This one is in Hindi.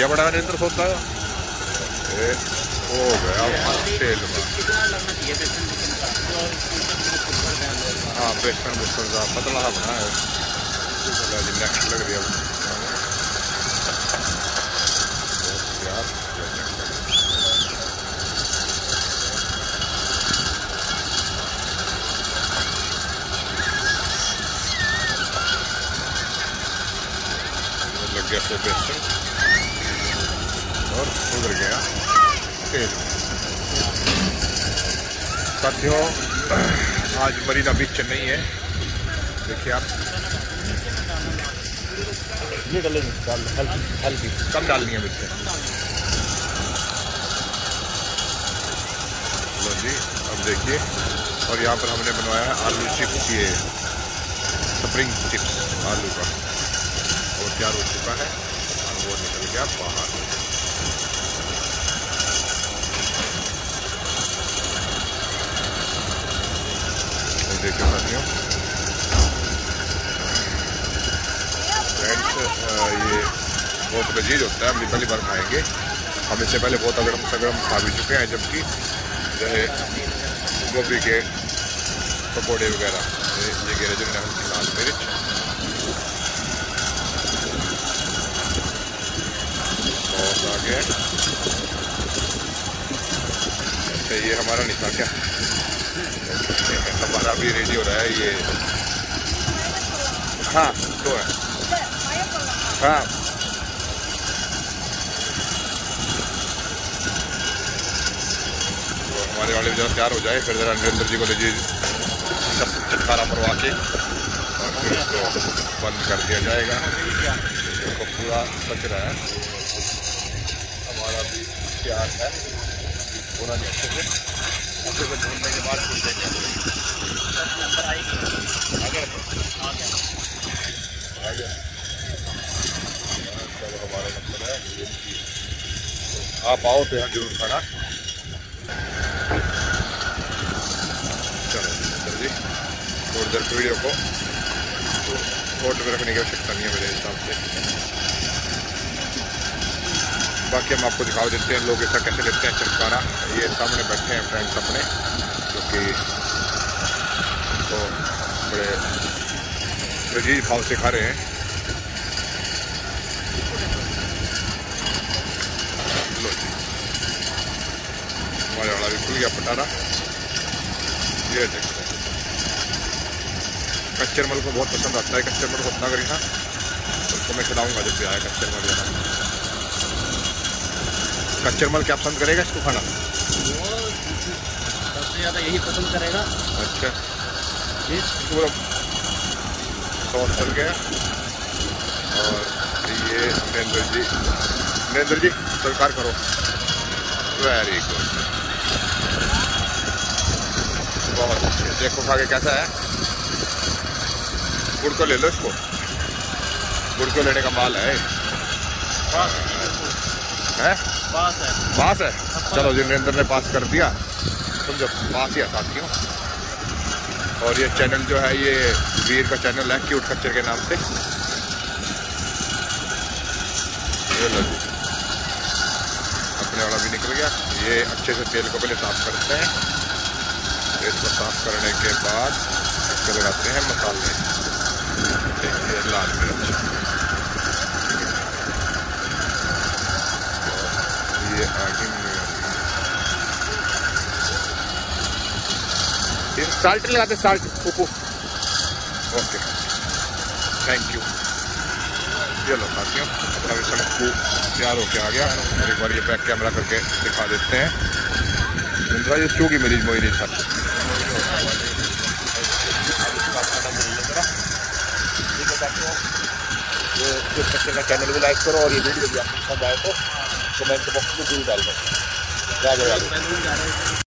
किया बड़ा नरेंद्र सोता है हो गया तेल में। हाँ बेसन बुसन का पतला बना है नेक्स्ट लग रही है यार। लग गया तो बेसन और उधर गया तेल। साथियों आज मरीना बीच नहीं है, देखिए आप ये हल्की कम डालनी है मिर्च। लो जी अब देखिए, और यहाँ पर हमने बनवाया है आलू चिप्स, ये स्प्रिंग चिप्स आलू का, और तैयार हो चुका है और वो निकल गया बाहर। देखिए साथियों फ्रेंड्स, ये बहुत लजीज होता है, हम भी पहली बार खाएंगे। हम इससे पहले बहुत अगरम सगरम खा भी चुके हैं, जबकि जैसे गोभी के पकौड़े वगैरह, ये गिरे जिन्होंने हल्की लाल मिर्च, और आगे अच्छा ये हमारा नहीं था क्या, हमारा भी रेडी हो रहा है ये। हाँ तो है हाँ तो हमारे वाले जरा तैयार हो जाए, फिर जरा नरेंद्र जी को ले जी छटकारा मरवा के और फिर उसको बंद कर दिया जाएगा। उसको पूरा सच रहा है, हमारा भी तैयार है पूरा अच्छे से ढूंढने के बाद फिर देखेंगे सब हमारा नंबर है। आप आओ तो यहाँ जरूर खाना। चलो जी थोड़ी देर वीडियो को फोटो में रखने की आवश्यकता नहीं है मेरे हिसाब से। बाकी हम आपको दिखा देते हैं लोग ऐसा कैसे लेते हैं छटकारा। ये सामने बैठे हैं फ्रेंड्स अपने, जो कि तो बड़े लजीज भाव से खा रहे हैं। लो जी हमारे वाला भी खुल गया पटारा। ये देखते हैं कच्चे मल को बहुत पसंद आता है, कच्चे मल को उतना करी ना उसको मैं खिलाऊंगा जब भी आया कच्चे मल यहाँ। कच्चे मल क्या पसंद करेगा इसको खाना? सबसे ज़्यादा यही पसंद करेगा। अच्छा पूरा सॉस चल गया। और ये नरेंद्र जी सरकार करो, वेरी गुड, बहुत अच्छे। देखो खा के कैसा है। गुड़ को ले लो, इसको गुड़ को लेने का माल है। पास है। चलो जी नरेंद्र ने पास कर दिया, समझो पास ही है साथियों। और ये चैनल जो है ये वीर का चैनल है, क्यूट कच्चर के नाम से। ये लो जी अपने वाला भी निकल गया। ये अच्छे से तेल को पहले साफ करते हैं, इसको साफ करने के बाद इसको लगाते हैं मसाले। देखिए लाल मिर्च, ये आगे साल्ट लगाते, साल्ट उप्पू। Okay thank you. ये लो साथियों अपना भी सड़क तैयार होके आ गया। और एक बार ये बैक कैमरा करके दिखा देते हैं। इंदिरा ये चूगी मेरी मोई नहीं सर। ये बच्चे का चैनल भी लाइक करो, और ये वीडियो भी आपको पसंद आए तो कमेंट बॉक्स में जरूर डाल दो।